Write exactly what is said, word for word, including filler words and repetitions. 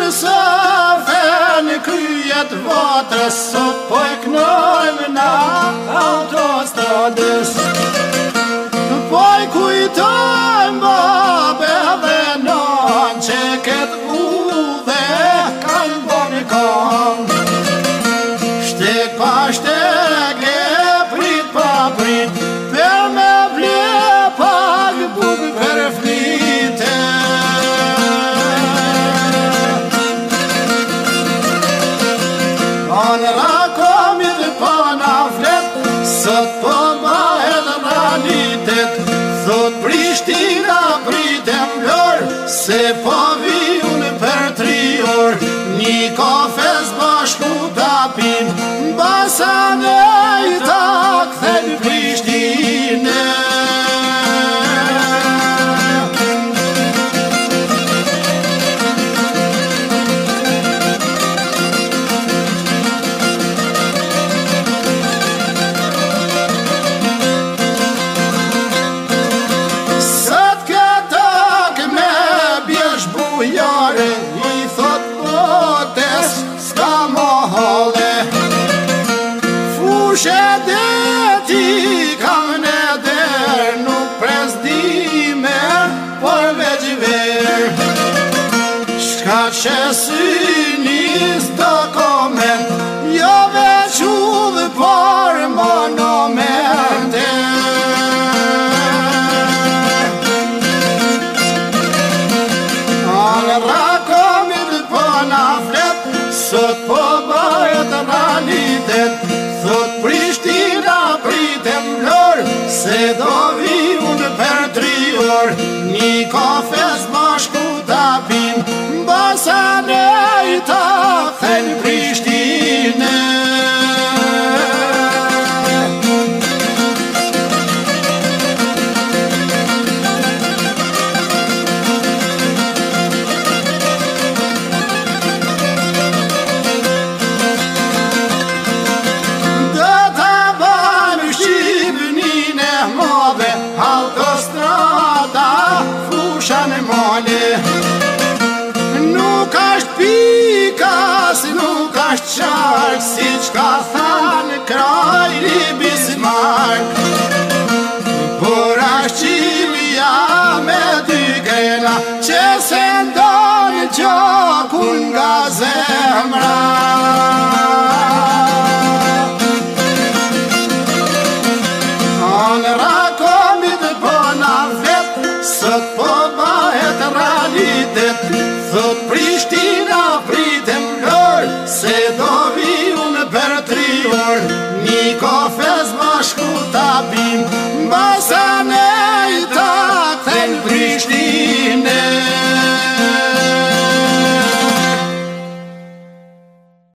së fen kryet vatrës, sot po e knojmë na autostradës. Po e kujtojmë babe dhe non që këtë udhe kanë bërë këngë. Shtek pa shtek e prit pa prit, për me ble pak buk për flite. Anë rakomit pa na flet, sot po bëhet realitet. Thot Prishtina pritem lor, se po vi unë për tri orë. Një kafe s'bashku ta pin, basa ne i ta kthen Prishtine. I thot botes s'ka mohale, fushe deti kam në der, nuk pres dimer, por veç ver. Shka që synis dokument, jo veç udhë, por monumente. Sot po bëhet realitet, thot Prishtina pritem lor, se do vi unë për tri orë. Një kafe s'bashku ta pin, basa ne i ta kthen Prishtine. Autostrada fushan male, nuk asht pikas, nuk asht qark, si qka than Krajri Bismarck. Por asht qilja me dy grena, që se ndonë gjokun nga zemra. Sot po bëhet realitet, thot Prishtina